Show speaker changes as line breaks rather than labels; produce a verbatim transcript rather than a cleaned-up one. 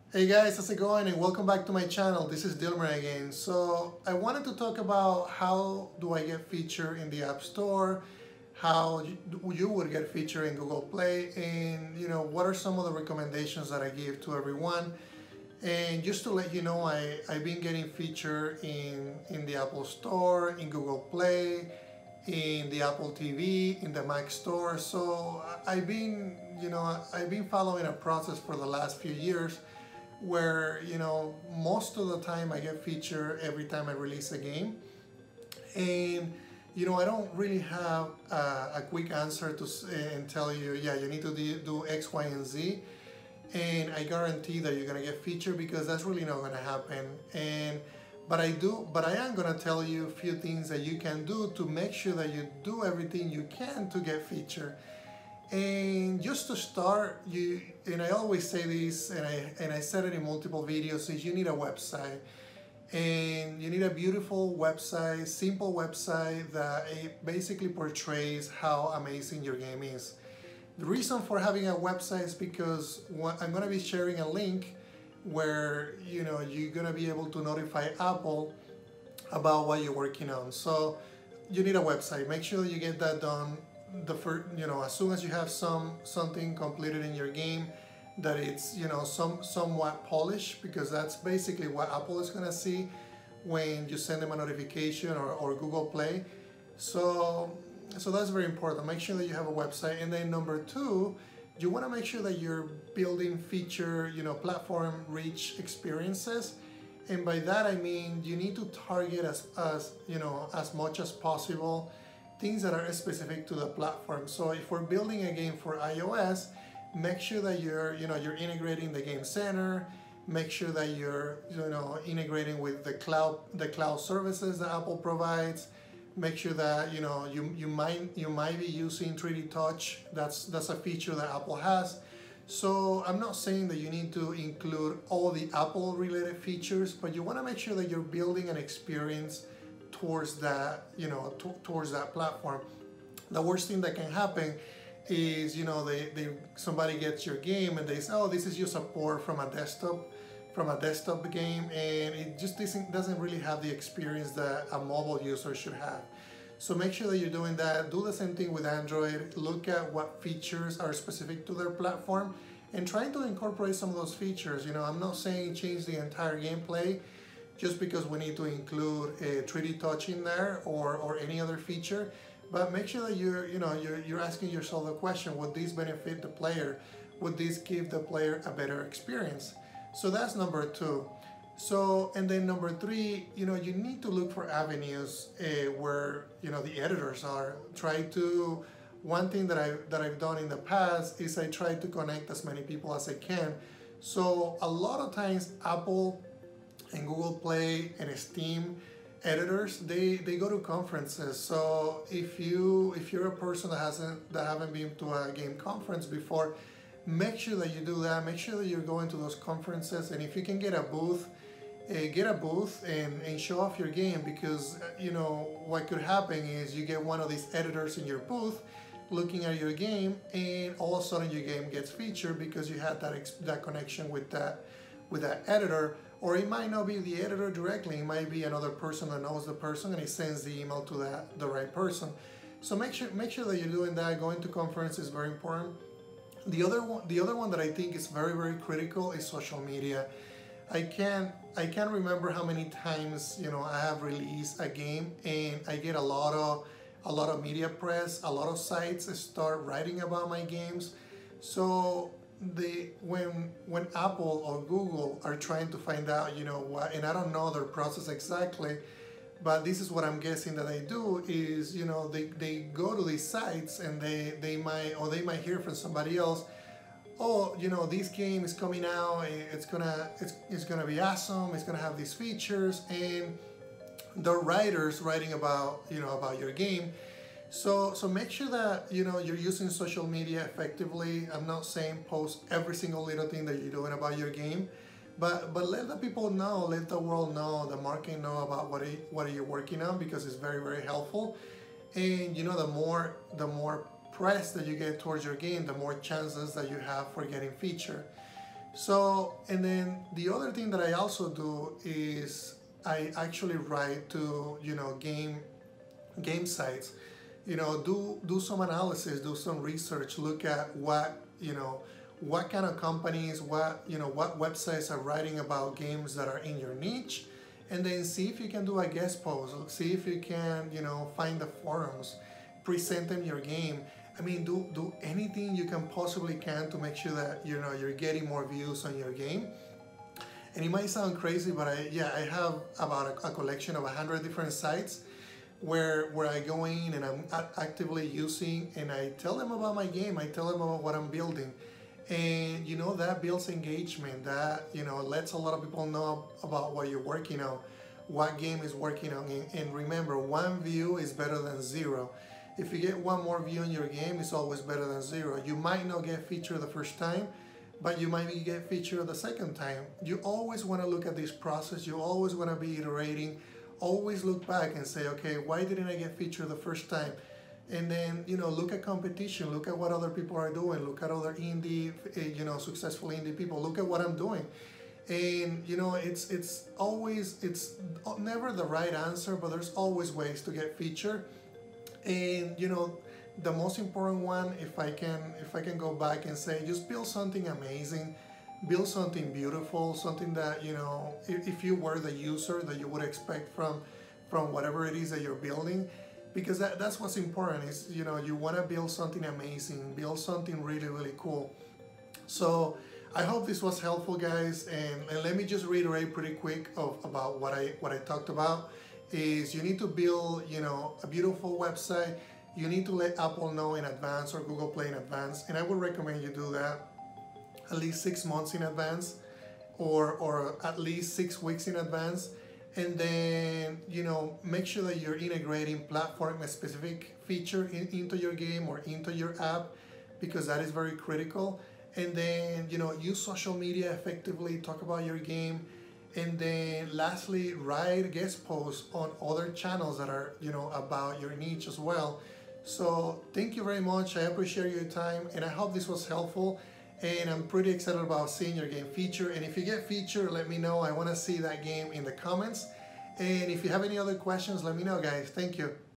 Hey guys, how's it going? And welcome back to my channel. This is Dilmer again. So I wanted to talk about how do I get featured in the App Store, how you would get featured in Google Play, and you know what are some of the recommendations that I give to everyone. And just to let you know, I, I've been getting featured in, in the Apple Store, in Google Play, in the Apple T V, in the Mac Store. So I've been, you know, I've been following a process for the last few years where, you know, most of the time I get featured every time I release a game. And, you know, I don't really have a, a quick answer to and tell you, yeah, you need to do X, Y, and Z. And I guarantee that you're gonna get featured because that's really not gonna happen. And but I do, but I am gonna tell you a few things that you can do to make sure that you do everything you can to get featured. And just to start, you and I always say this, and I and I said it in multiple videos, is you need a website. And you need a beautiful website, simple website that it basically portrays how amazing your game is. The reason for having a website is because I'm going to be sharing a link where you know you're going to be able to notify Apple about what you're working on. So you need a website. Make sure you get that done the first, you know, as soon as you have some something completed in your game, that it's, you know, some somewhat polished, because that's basically what Apple is going to see when you send them a notification, or, or Google Play. So so that's very important. Make sure that you have a website. And then number two, you want to make sure that you're building feature, you know, platform rich experiences. And by that I mean you need to target as, as you know, as much as possible things that are specific to the platform. So if we're building a game for iOS, make sure that you're, you know, you're integrating the Game Center. Make sure that you're, you know, integrating with the cloud, the cloud services that Apple provides. Make sure that, you know, you you might you might be using three D Touch. That's that's a feature that Apple has. So I'm not saying that you need to include all the Apple related features, but you want to make sure that you're building an experience towards that, you know, t towards that platform. The worst thing that can happen is, you know, they, they somebody gets your game and they say, oh, this is just a port from a desktop from a desktop game, and it just doesn't, doesn't really have the experience that a mobile user should have. So make sure that you're doing that. Do the same thing with Android. Look at what features are specific to their platform and try to incorporate some of those features. You know, I'm not saying change the entire gameplay just because we need to include a three D Touch in there, or, or any other feature. But make sure that you're, you know, you're, you're asking yourself the question, would this benefit the player? Would this give the player a better experience? So that's number two. So, and then number three, you know, you need to look for avenues uh, where, you know, the editors are. Try to, one thing that, I, that I've done in the past is I try to connect as many people as I can. So a lot of times Apple and Google Play and Steam editors, they they go to conferences. So if you if you're a person that hasn't that haven't been to a game conference before, make sure that you do that. Make sure that you're going to those conferences, and if you can get a booth, uh, get a booth and, and show off your game, because you know what could happen is you get one of these editors in your booth looking at your game, and all of a sudden your game gets featured because you had that ex that connection with that with that editor. Or it might not be the editor directly, it might be another person that knows the person and he sends the email to that the right person. So make sure make sure that you're doing that. Going to conference is very important. The other one the other one that I think is very, very critical is social media. I can't I can't remember how many times, you know, I have released a game and I get a lot of a lot of media press, a lot of sites start writing about my games. So the when when Apple or Google are trying to find out, you know what, and I don't know their process exactly, but this is what I'm guessing that they do is, you know, they, they go to these sites and they they might or they might hear from somebody else, oh, you know, this game is coming out, it's gonna it's, it's gonna be awesome, it's gonna have these features, and the writers writing about, you know, about your game. So, so make sure that, you know, you're using social media effectively. I'm not saying post every single little thing that you're doing about your game, but but let the people know, let the world know, the market know about what it, what you're working on, because it's very, very helpful. And you know, the more the more press that you get towards your game, the more chances that you have for getting featured. So, and then the other thing that I also do is I actually write to, you know, game game sites, you know, do do some analysis, do some research, look at what, you know, what kind of companies, what, you know, what websites are writing about games that are in your niche, and then see if you can do a guest post, see if you can, you know, find the forums, present them your game. I mean, do do anything you can possibly can to make sure that, you know, you're getting more views on your game. And it might sound crazy, but I yeah, I have about a, a collection of a hundred different sites where where I go in and I'm actively using, and I tell them about my game, I tell them about what I'm building. And you know, that builds engagement, that, you know, lets a lot of people know about what you're working on, what game is working on. And, and remember, one view is better than zero. If you get one more view on your game, it's always better than zero. You might not get featured the first time, but you might get featured the second time. You always want to look at this process. You always want to be iterating. Always look back and say, okay, why didn't I get featured the first time? And then, you know, look at competition. Look at what other people are doing. Look at other indie, you know, successful indie people. Look at what I'm doing. And, you know, it's it's always, it's never the right answer, but there's always ways to get featured. And, you know, the most important one, if I can, if I can go back and say, just build something amazing, build something beautiful, something that, you know, if, if you were the user, that you would expect from, from whatever it is that you're building, because that, that's what's important. Is, you know, you want to build something amazing, build something really, really cool. So I hope this was helpful, guys. And, and let me just reiterate pretty quick of about what I what I talked about. Is you need to build, you know, a beautiful website. You need to let Apple know in advance, or Google Play in advance, and I would recommend you do that at least six months in advance, or or at least six weeks in advance. And then, you know, make sure that you're integrating platform specific feature in, into your game or into your app, because that is very critical. And then, you know, use social media effectively, talk about your game. And then lastly, write guest posts on other channels that are, you know, about your niche as well. So thank you very much. I appreciate your time, and I hope this was helpful. And I'm pretty excited about seeing your game featured. And if you get featured, let me know. I want to see that game in the comments. And if you have any other questions, let me know, guys. Thank you.